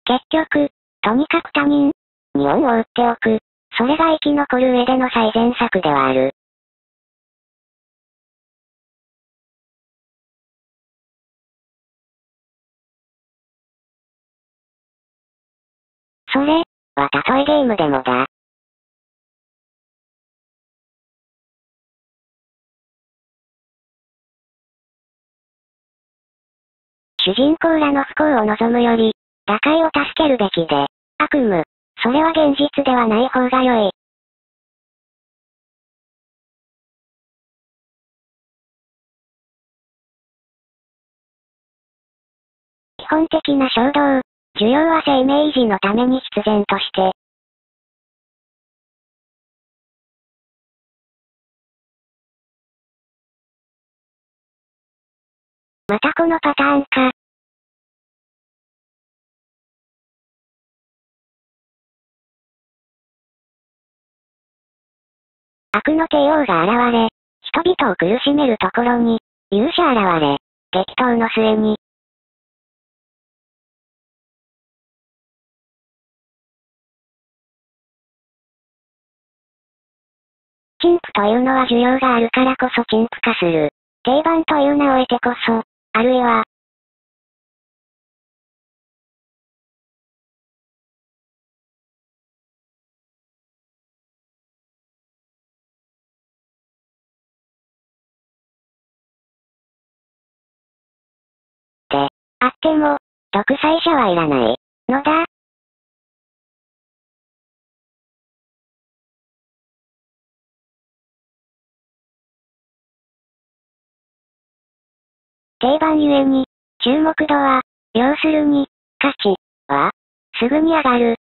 結局、とにかく他人に恩を売っておく。それが生き残る上での最善策ではある。それはたとえゲームでもだ。主人公らの不幸を望むより、打開を助けるべきで、悪夢、それは現実ではない方が良い。基本的な衝動、需要は生命維持のために必然として。またこのパターンか。悪の帝王が現れ、人々を苦しめるところに、勇者現れ、激闘の末に。陳腐というのは需要があるからこそ陳腐化する。定番という名を得てこそ、あるいは、で、あっても、独裁者はいらない、のだ。定番ゆえに、注目度は、要するに、価値は、すぐに上がる。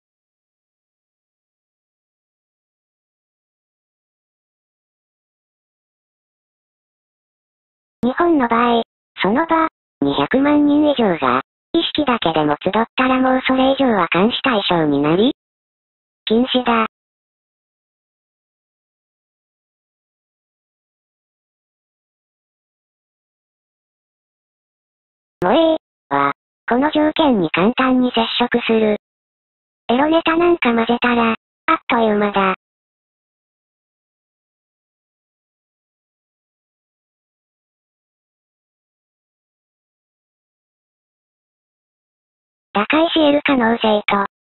日本の場合、その場、200万人以上が、意識だけでも集ったらもうそれ以上は監視対象になり、禁止だ。萌えは、この条件に簡単に接触する。エロネタなんか混ぜたら、あっという間だ。打開し得る可能性と、